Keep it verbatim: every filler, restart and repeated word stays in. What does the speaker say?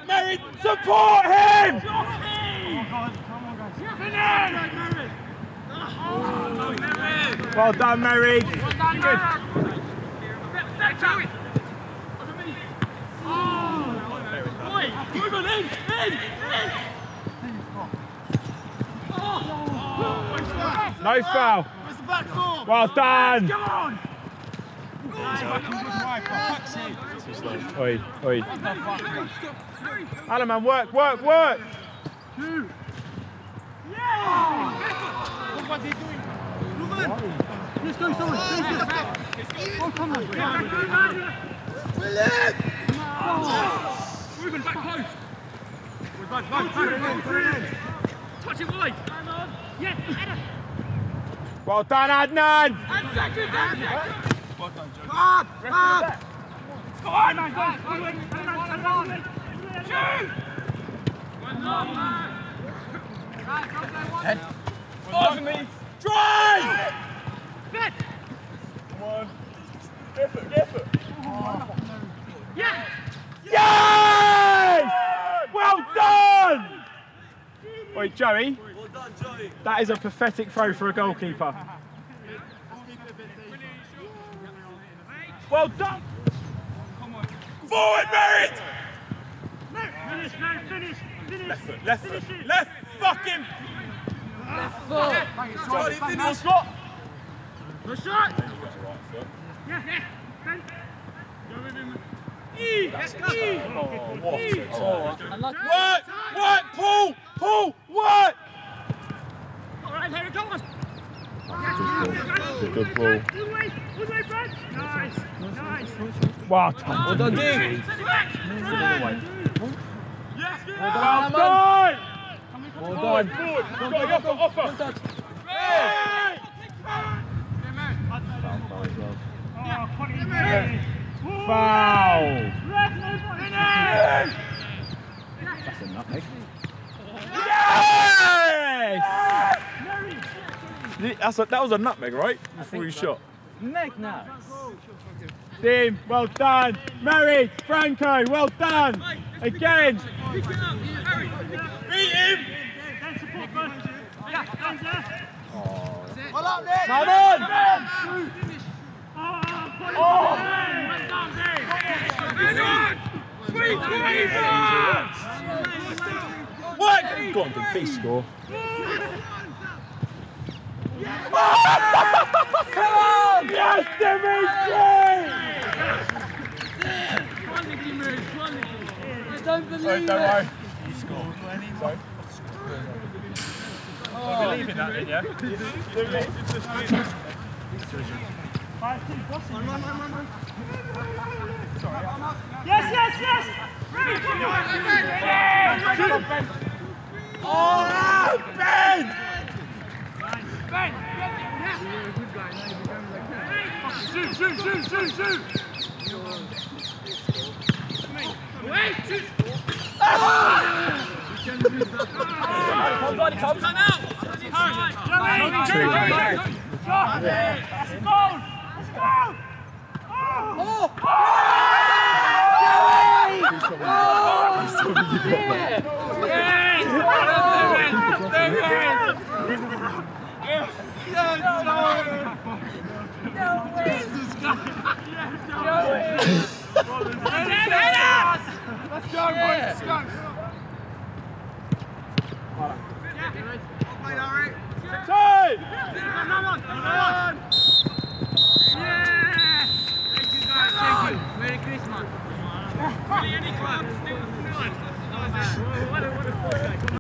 Mary, support him! Well done, Mary. Well done, good. No foul. Where's the back four? Well done. Come on. Nice fucking good wiper. Too slow. Oi, oi. Alan, man, work, work, work. Two. Yeah. Look what they're doing. Let's go, someone. Oh, come on. William! Moving back close. Back, back, back. Touch it wide. Yes, Adam. Well done, Adnan. And second, and second. Well done, Joe. Come on, come on. Go on, man, go on. Come on, shoot. One more, man. Head. Well done, me. Drive! Good. Come on. Effort, effort. Yeah. Yes! Well done! Wait, Joey. Well done, Joey. That is a pathetic throw for a goalkeeper. Well done! Come on. Forward, Merit! Finish, man, finish, finish. Left foot, left foot, left fucking... Left foot. Johnny, finish. No shot. Yeah, yeah. Ben. Go with him. E. Let's go. E. Oh, what a Oh, work, work, pull, pull, work! All right, here it goes. It's a good ball. Good way, good way, Fred. Nice, nice. Well done. Well done, Dean. Yes, Well good. done! Well Forward, done. forward. Got offer, offer. Hey! Foul! That's a nutmeg. Yes! That's a, that was a nutmeg, right? Before you shot. Neck nuts. Team, well done. Mary, Franco, well done. Again. Beat him! Well up, Nick. Come on! Oh! What? Go on, please score. Come on! Yes, Dimitri! I don't believe Don't it. worry. You scored. So. Oh. I believe in that, then, yeah? Yes, yes, yes! Ready, come on! Oh, Ben! Ben! Shoot, shoot, shoot, shoot, shoot! Wait, shoot! Hold on, come out! Joey! Shot! Let's go! Let's go! Oh! Oh! Let's go, boys! Let's go! Two! No, no, no! Yeah! Thank you, guys. Thank you. Merry Christmas. Really, any club? What a, what a